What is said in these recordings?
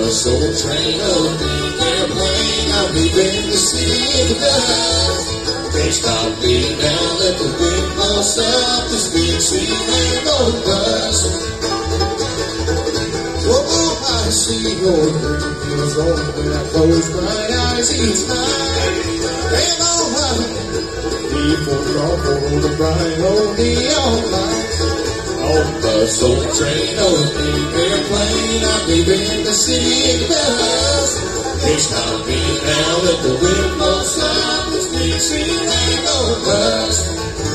bus or a train or an airplane, I'll be in the city of dust. Can't stop me now, let the wind blow up this big city ain't gonna bust. Oh, I see your green fields on when I close my eyes each night. And all right, people drop on the bright old neon lights. On the bus or the train or an airplane, I'll be in the city of dust. Can't stop me now, let the wind blow up this big city ain't gonna bust.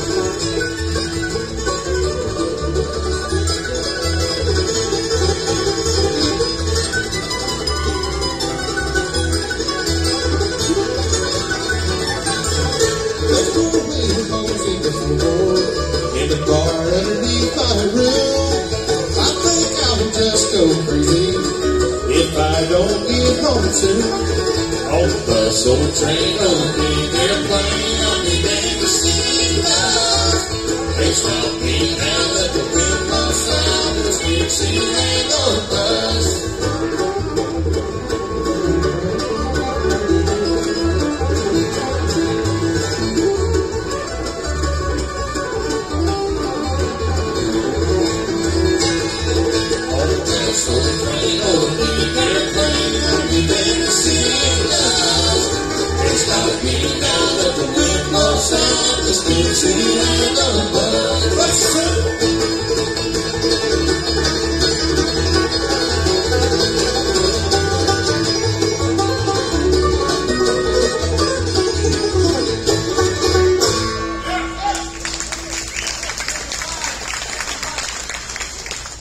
In the bar underneath my room, I think I would just go crazy if I don't get home soon. On the bus or the train or the airplane, I'll be in the city of dust. Can't stop me now, let the wind blow south, this big city ain't gonna bust. So the train or the